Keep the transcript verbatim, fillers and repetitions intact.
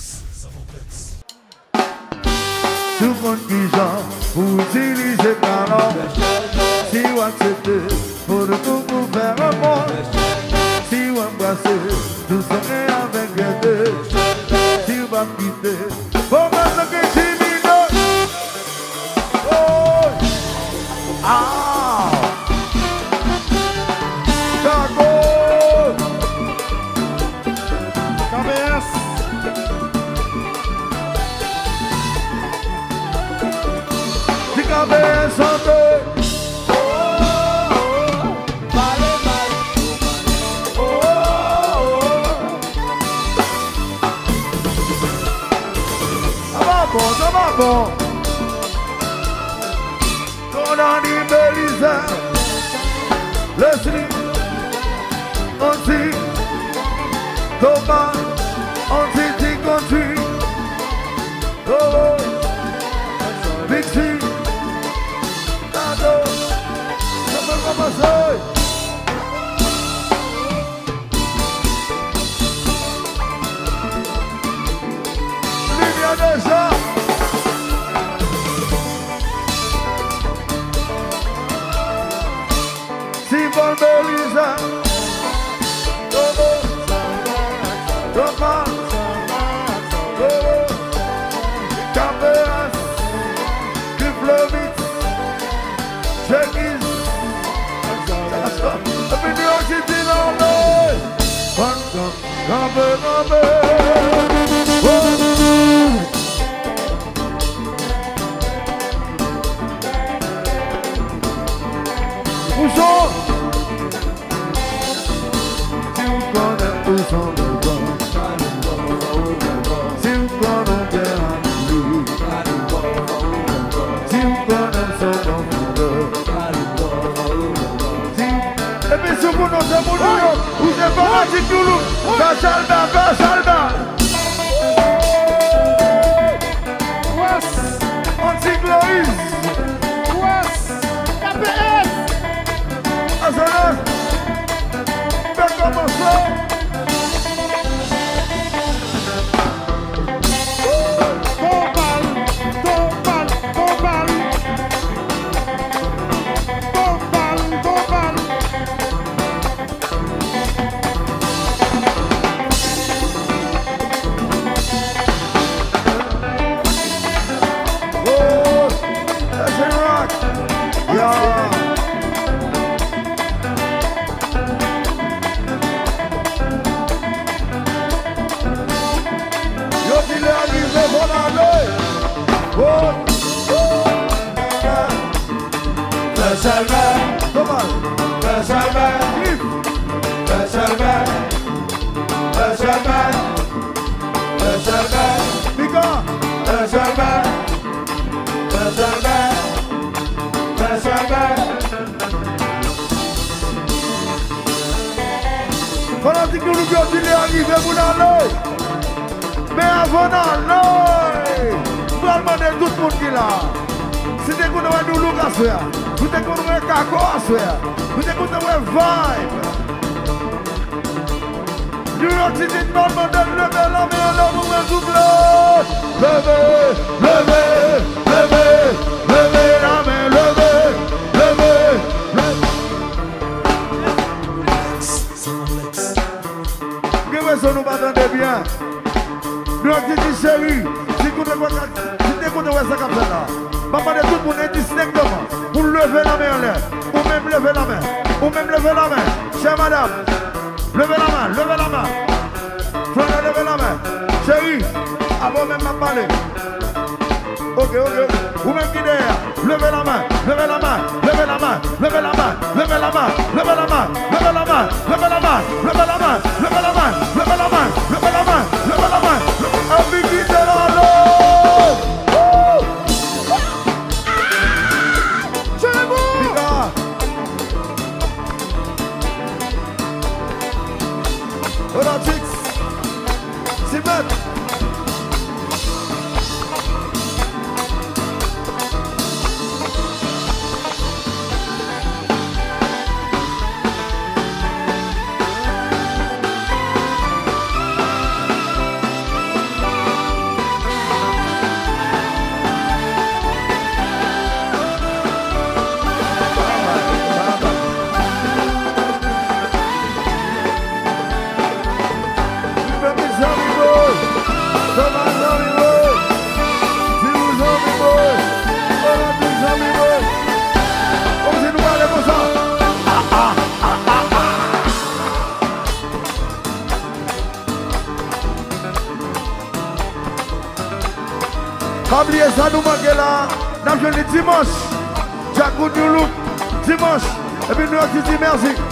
Tout le monde qui chante pour utiliser talent. Si vous acceptez, pour le coup pour faire un monde. Si vous embrassez, tout serez avec deux. Si vous va quitter, pour moi ce que j'ai mis là. Oh! Ah! D'accord! K B S! K B S en deux. Oh, oh, mal, mal. Oh, oh. Ça va bon, ça va bon. Ton ami Melissa, Leslie, Anti, Thomas, Anti Country. Oh, oh. Dixie. Commencer. Livia déjà. Simon Belisa. Togo. Thomas. Togo. Camperas. Kiflovitz. Checkis. Up in New York City now, man. One come, come, come, Poussons. Si vous connaissez poussons le vent. Si vous connaissez un loup. Si vous connaissez son nom. Et puis si vous connaissez mon nom, vous êtes pas là, c'est tout loup. Bachalba, Bachalba. Anti-Gloris. K P S. Azanas. Fais commencer. Tombal, tombal, tombal. Tombal, tombal. Oh, that's a rock. Yeah. Yo, il est arrivé, bon aller. Oh, oh, Bachalba, Thomas, Bachalba, Cliff, Bachalba, Bachalba, Bachalba, Mika, Bachalba, Bachalba, Bachalba. Pendant que nous lui il est arrivé, vous n'allez. Mais avant d'aller, vous allez demander tout le monde qui est là. Si vous avez nous look à faire, vous avez un caco à faire, vous avez un vibe. New York City, non, non, non, levez la main, levez, soufflez. Levez, levez, levez, levez la main, levez, levez, levez. Que vous nous m'attendez bien. New York City, chérie, si vous avez ça comme ça là, maman de tout le monde est distinctement pour lever la main en l'air, ou même lever la main, ou même lever la main. Chère madame, levez la main, levez la main. Frère, levez la main. Chérie, avant même de parler. Ok, ok, ou même qui derrière, levez la main, levez la main, levez la main, levez la main, levez la main, levez la main, levez la main, levez la main, levez la main, levez la main, levez la main, levez la main, levez la main. Avec qui de la l'eau. C'est bon. Voilà, Tix. C'est bête. Pas oublier ça, nous manquons là. Nous avons le dimanche. Jacques New Look, dimanche. Et puis nous avons dit merci.